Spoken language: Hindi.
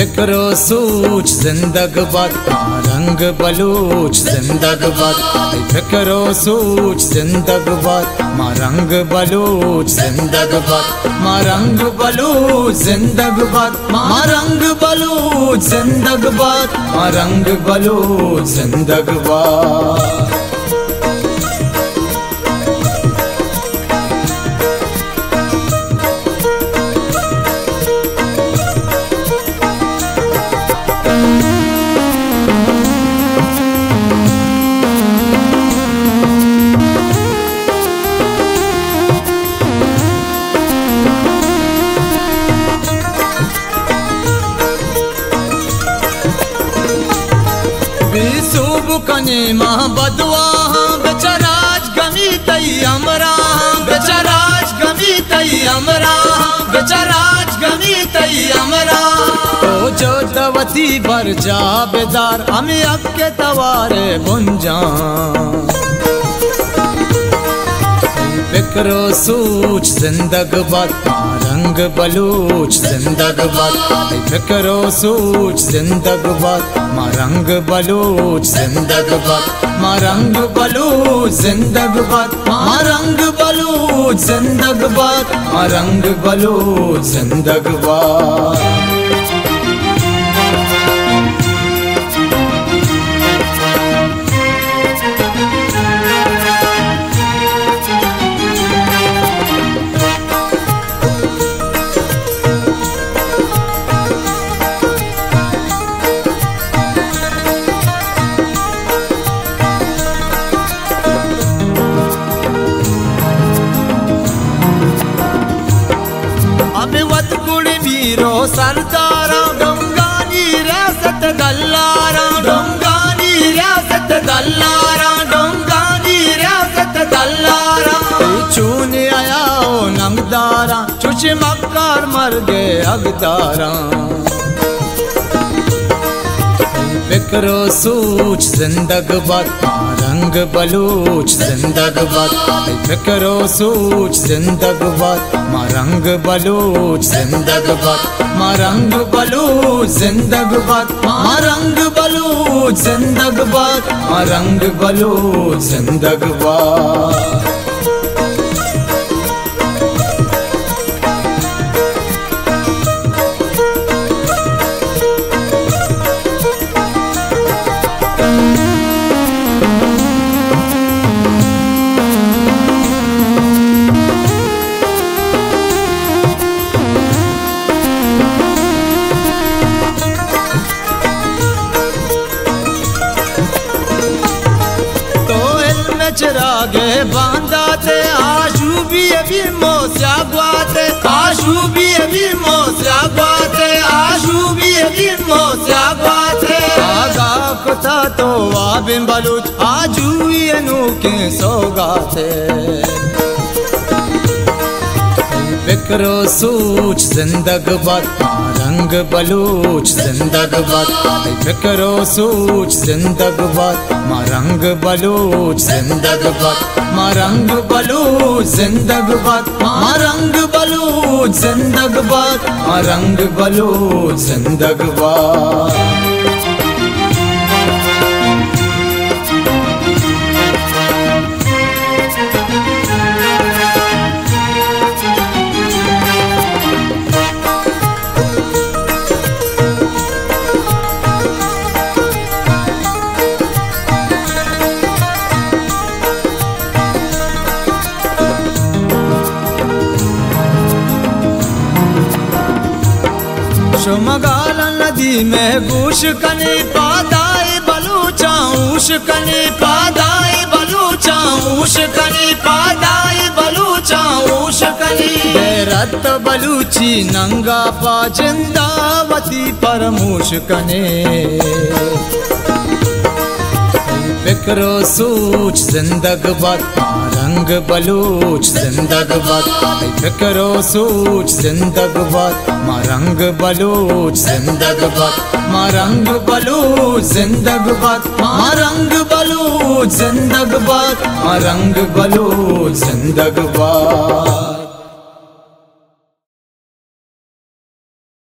फिक्रो सूच जिंदगबाद रंग बलूच जिंदगबाद फिक्रो सूच जिंदगबाद रंग बलूच जिंदगबाद रंग बलूच जिंदगबाद रंग बलूच जिंदगबाद रंग बलूच जिंदगबाद। बेसूब कने मां बदवा बेचराज गमी तई अमरा बेचराज गमी तई अमरा बेचराज गमी तई अमरा ओ जो दवती भर जा बेदार हमें अब के तवारे बुंजा फिक्रो सूच जिंदगबाद रंग बलूच जिंदगबाद फिक्रो सूच जिंदगबाद रंग बलूच जिंदगबाद रंग बलूच जिंदगबाद रंग बलूच जिंदगबाद रंग बलूच जिंदगबाद। मीरो सरदारा डोंगानी रियासत गल्लारा डोंगानी रियासत गल्लारा डोंगानी रियासत गल्लारा चूने आया ओ नंगदारा चुच मक्कार मर गए अगदारा फिक्रो सूच जिंदगबाद रंग बलूच जिंदगबाद फिक्रो सूच जिंदगबाद रंग बलूच जिंदगबाद रंग बलूच जिंदगबाद रंग बलूच जिंदगबाद रंग बलूच जिंदगबाद। चिरागे बांधा थे आशू भी अभी मोस्या गुआते आशू भी अभी मोस्या गुआते आशू भी अभी मोस्या गुआते आगा कुता तो आबिन बलूच आजू ये नूके सोगाते फिक्रो सूच जिंदगबाद रंग बलूच जिंदगबाद फिक्रो सूच जिंदगबाद रंग बलूच जिंदगबाद रंग बलूच जिंदगबाद रंग बलूच जिंदगबाद रंग बलूच जिंदगबाद। शुमगाला नदी में गूश कने पादाए बलूचा ऊश कने पादाए बलूचा ऊश कने पादाए बलूचा ऊश कने रत बलूची नंगा पा जिंदावती परमूश कने फिक्रो सूच जिंदगबाद रंग बलूच जिंदगबाद फिक्रो सूच जिंदगबाद रंग बलूच जिंदगबाद रंग बलूच जिंदगबाद रंग बलूच जिंदगबाद रंग बलूच जिंदगबाद।